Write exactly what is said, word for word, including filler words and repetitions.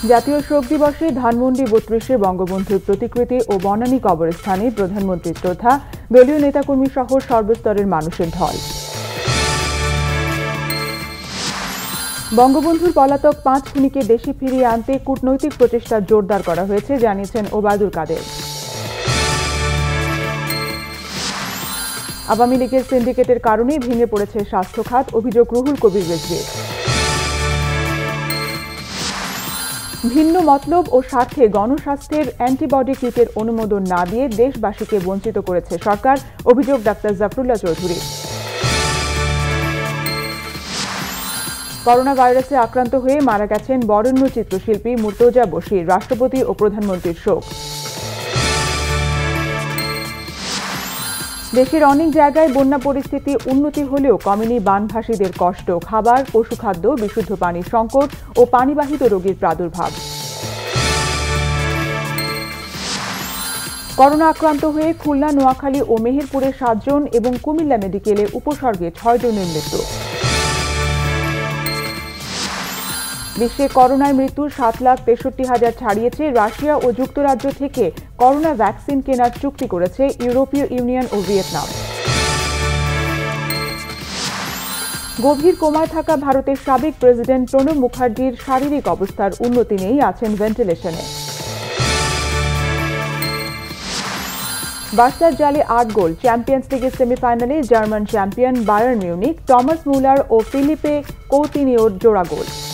জাতীয় শোক দিবসে ধানমন্ডি বত্রিশে বঙ্গবন্ধুর প্রতিকৃতি ও বনানী কবরস্থানে প্রধানমন্ত্রীর শ্রদ্ধা, দলীয় নেতাকর্মী সহ সর্বস্তরের মানুষের ঢল। বঙ্গবন্ধুর পলাতক পাঁচ খুনিকে দেশে ফিরিয়ে আনতে কূটনৈতিক প্রচেষ্টা জোরদার করা হয়েছে জানিয়েছেন ওবায়দুল কাদের। আওয়ামী লীগের সিন্ডিকেটের কারণেই ভেঙে পড়েছে স্বাস্থ্য খাত, অভিযোগ রুহুল কবির রিজভীর। ভিন্ন মতলব ও স্বার্থে গণস্বাস্থ্যের অ্যান্টিবডি কিটের অনুমোদন না দিয়ে দেশবাসীকে বঞ্চিত করেছে সরকার, অভিযোগ ডাক্তার জাফরুল্লাহ চৌধুরী। করোনা ভাইরাসে আক্রান্ত হয়ে মারা গেছেন বরেণ্য চিত্রশিল্পী মুর্তজা বশির, রাষ্ট্রপতি ও প্রধানমন্ত্রীর শোক। দেশের অনেক জায়গায় বন্যা পরিস্থিতি উন্নতি হলেও কমেনি বানভাসীদের কষ্ট, খাবার, পশুখাদ্য, বিশুদ্ধ পানির সংকট ও পানিবাহিত রোগীর প্রাদুর্ভাব। করোনা আক্রান্ত হয়ে খুলনা, নোয়াখালী ও মেহেরপুরে সাতজন এবং কুমিল্লা মেডিকেলে উপসর্গে ছয় জনের মৃত্যু। বিশ্বে করোনায় মৃত্যুর সাত লাখ তেষট্টি হাজার ছাড়িয়েছে। রাশিয়া ও যুক্তরাজ্য থেকে করোনা ভ্যাকসিন কেনার চুক্তি করেছে ইউরোপীয় ইউনিয়ন ও ভিয়েতনাম। গভীর কোমায় থাকা ভারতের সাবেক প্রেসিডেন্ট প্রণব মুখার্জির শারীরিক অবস্থার উন্নতি নেই, আছেন ভেন্টিলেশনে। বার্সার জালে আট গোল, চ্যাম্পিয়ন্স লিগের সেমিফাইনালে German champion Bayern Munich, Thomas Muller ও ফিলিপে কৌতিনিওর জোড়া গোল।